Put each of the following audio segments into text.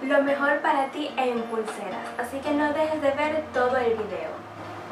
lo mejor para ti en pulseras, así que no dejes de ver todo el video.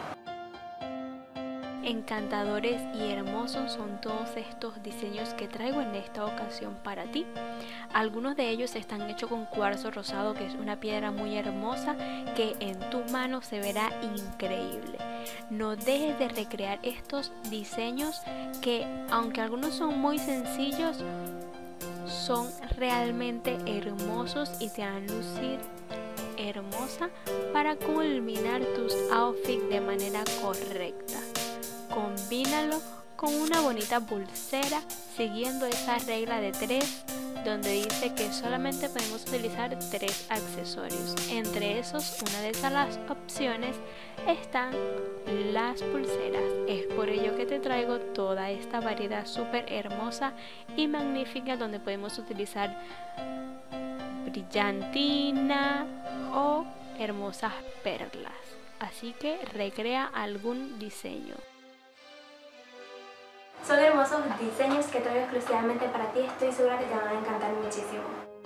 Encantadores y hermosos son todos estos diseños que traigo en esta ocasión para ti. Algunos de ellos están hechos con cuarzo rosado, que es una piedra muy hermosa que en tu mano se verá increíble. No dejes de recrear estos diseños que, aunque algunos son muy sencillos, son realmente hermosos y te harán lucir hermosa para culminar tus outfits de manera correcta. Combínalo con una bonita pulsera siguiendo esa regla de 3, donde dice que solamente podemos utilizar 3 accesorios. Entre esos, una de esas opciones están las pulseras. Es por ello que te traigo toda esta variedad súper hermosa y magnífica, donde podemos utilizar brillantina o hermosas perlas. Así que recrea algún diseño. Son hermosos diseños que traigo exclusivamente para ti, estoy segura que te van a encantar muchísimo.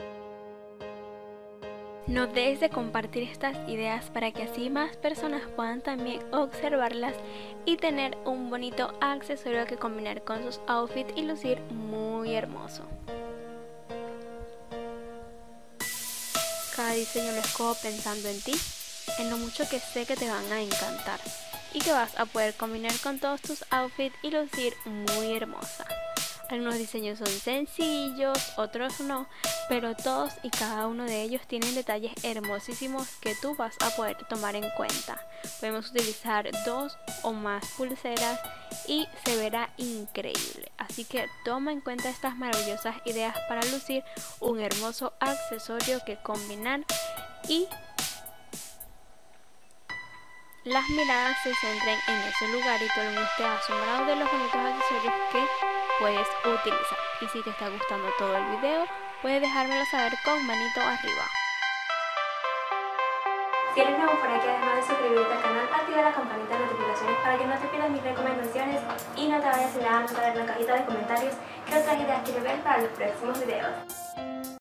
No dejes de compartir estas ideas para que así más personas puedan también observarlas y tener un bonito accesorio que combinar con sus outfits y lucir muy hermoso. Cada diseño lo escojo pensando en ti, en lo mucho que sé que te van a encantar y que vas a poder combinar con todos tus outfits y lucir muy hermosa. Algunos diseños son sencillos, otros no, pero todos y cada uno de ellos tienen detalles hermosísimos que tú vas a poder tomar en cuenta. Podemos utilizar 2 o más pulseras y se verá increíble. Así que toma en cuenta estas maravillosas ideas para lucir un hermoso accesorio que combinar y las miradas se centren en ese lugar y todo el mundo esté asombrado de los bonitos accesorios que puedes utilizar. Y si te está gustando todo el video, puedes dejármelo saber con manito arriba. Si eres nuevo por aquí, además de suscribirte al canal, activa la campanita de notificaciones para que no te pierdas mis recomendaciones y no te vayas sin nada a anotar en la cajita de comentarios qué otras ideas quieres ver para los próximos videos.